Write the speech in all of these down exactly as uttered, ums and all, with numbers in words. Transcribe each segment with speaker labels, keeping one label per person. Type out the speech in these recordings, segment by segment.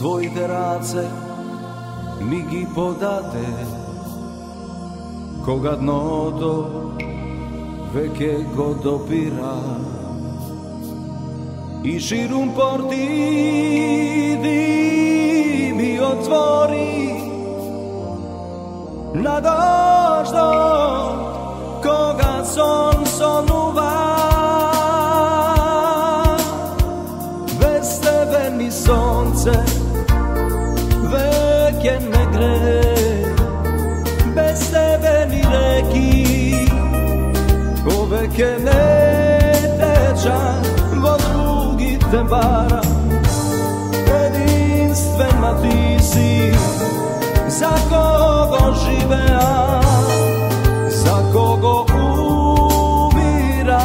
Speaker 1: Своите раце ми ги подаде, кога дното веќе го допира. И ширум порти ди ми отвори, на дождот кога сон сонува. Без тебе ни сонце веќе не гре, без тебе ни реки повеќе не теча, во другите бара. Единствена ти си, за кого живеа, за кого умира.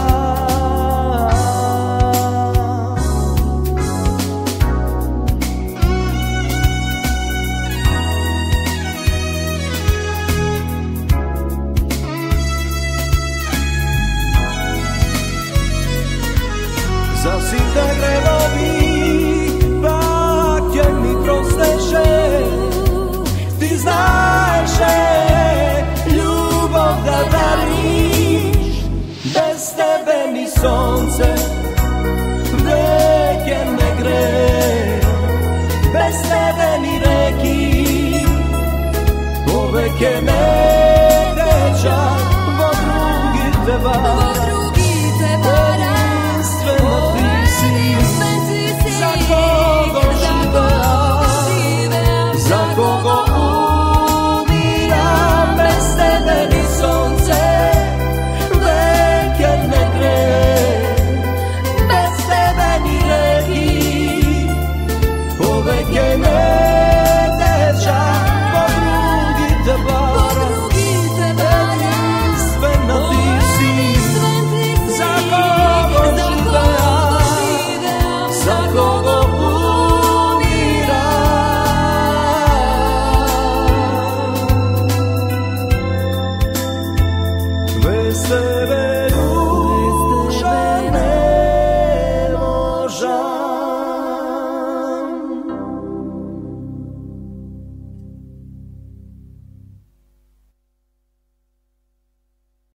Speaker 1: За сите гревови пак ќе ми простеше, ти знаеше љубов да дариш. Без тебе ни сонце веќе не гре, без тебе ни реки повеќе не теча, во другите бара.